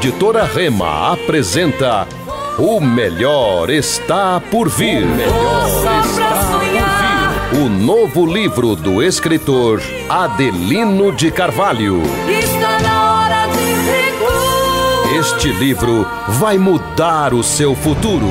Editora Rema apresenta O Melhor Está por Vir. O Melhor Está por Vir. O novo livro do escritor Adelino de Carvalho. Está na hora de recurso. Este livro vai mudar o seu futuro.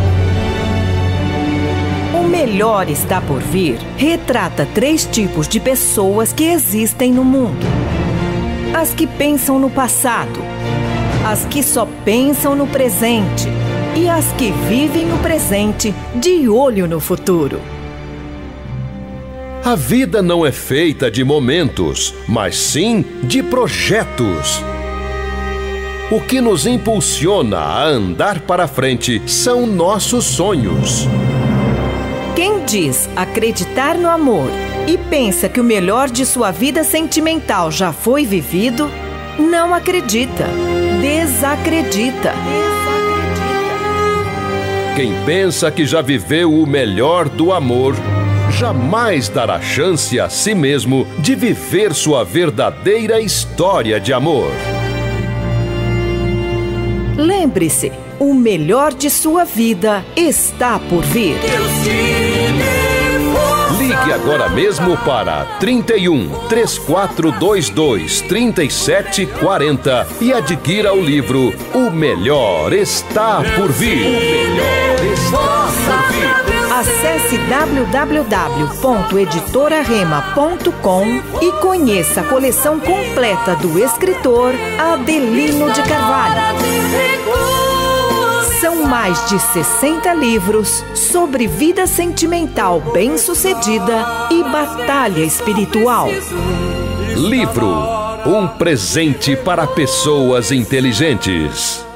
O Melhor Está por Vir retrata 3 tipos de pessoas que existem no mundo. As que pensam no passado, as que só pensam no presente e as que vivem o presente de olho no futuro. A vida não é feita de momentos, mas sim de projetos. O que nos impulsiona a andar para frente são nossos sonhos. Quem diz acreditar no amor e pensa que o melhor de sua vida sentimental já foi vivido, não acredita, desacredita. Quem pensa que já viveu o melhor do amor, jamais dará chance a si mesmo de viver sua verdadeira história de amor. Lembre-se, o melhor de sua vida está por vir. Ligue agora mesmo para 31 3422 3740 e adquira o livro O Melhor Está por Vir. O Melhor Está por Vir. Acesse www.editorarema.com e conheça a coleção completa do escritor Adelino de Carvalho. São mais de 60 livros sobre vida sentimental bem-sucedida e batalha espiritual. Livro, um presente para pessoas inteligentes.